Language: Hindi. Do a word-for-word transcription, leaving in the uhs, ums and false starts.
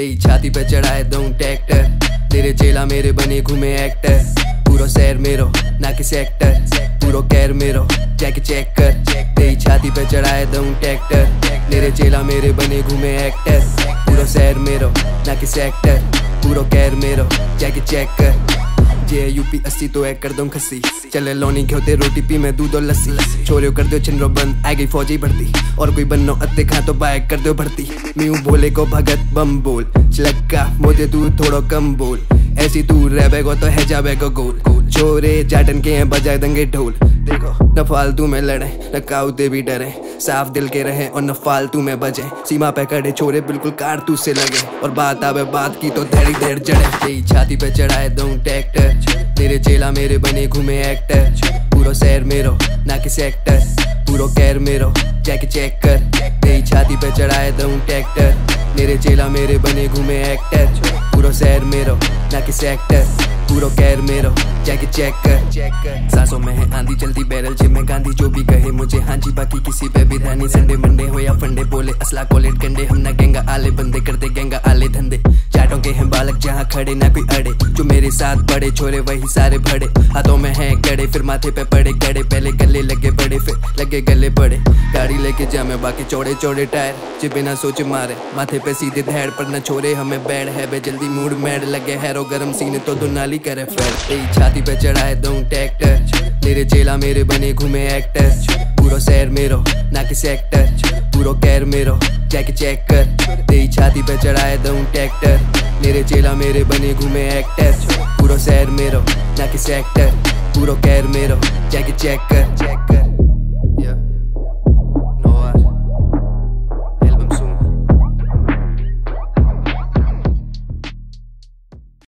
तेरी छाती पे चढ़ाए दूं ट्रैक्टर, तेरे चेला मेरे बने घूमे एक्टर। पूरा शहर मेरो ना किसी एक्टर, पूरा कैर मेरो जाके चेक कर। तेरी छाती पे चढ़ाए दूं ट्रैक्टर, तेरे चेला मेरे बने घूमे एक्टर। पूरा शहर मेरो ना किसी एक्टर, पूरा कैर मेरो जाके चेक कर। जे यूपी अस्सी तो एक कर दूं खस्सी, चले लोनी घेते रोटी पी मैं दूध और लस्सी। छोरियो कर दो छिनरो बंद आ गई फौजी भर्ती, और कोई बन्नो अत्ते खा तो बाइक कर दो भर्ती। म्यू बोले को भगत बम बोल, चिलक्का मोदे तू थोड़ो कम बोल। ऐसी तू रह गो तो है जाबे को गोल। छोरे जाटन के हैं बजाए दंगे ढोल, देखो न फालतू में लड़े न काउते भी डरे। साफ दिल के रहे और न फालतू में बजे, सीमा पे कड़े छोरे बिल्कुल कारतूस से लगे। और बात आवे बात की तो धड़ी देर जड़े। तेरी छाती पे चढ़ाए दूं ट्रैक्टर, तेरे चेला मेरे बने घूमे एक्टर। पूरा शहर मेरो ना किसी एक्टर, पूरा कैर मेरो जाके चेक कर। तेरी छाती पे चढ़ाए दूं ट्रैक्टर, मेरे चेला मेरे बने घूमे एक्टर। पूरा शहर मेरो ना किसी एक्टर, पूरा कैर मेरो जाके चेक कर चेक कर। सांसों में है आंधी चलती बैरल जिम में गांधी, जो भी कहे मुझे हाँ जी बाकी किसी पे भी ध्यान नहीं। संडे मंडे हो या फंडे बोले असला कॉलेट कंडे, हम ना गैंगा आले बंदे करते गैंगा आले धंधे। चाटों के हैं बालक जहाँ खड़े ना कोई अड़े, जो मेरे साथ बड़े छोरे वही सारे भड़े। हाथों में है कड़े फिर माथे पे पड़े कड़े, पहले गले लगे बड़े फिर लगे गले बड़े। गाड़ी लेके जा मैं बाकी चौड़े चौड़े टायर, जे बिना सोचे मारे माथे पे सीधे धैड़ पर न छोरे। हमें बैड है बे जल्दी मूड मैड लगे हैरो गरम सीने तो दुनाली करे फेर। तेरी छाती पे चढ़ाए दूं ट्रैक्टर, तेरे चेला मेरे बने घूमे एक्टर। पूरा शहर मेरो ना किसी एक्टर, पूरा कैर मेरो जाके चेक कर। तेरी छाती पे चढ़ाए दूं ट्रैक्टर, मेरे चेला मेरे बने घूमे एक्टर। पूरा शहर मेरो ना किसी एक्टर, पूरा कैर मेरो जाके चेक कर।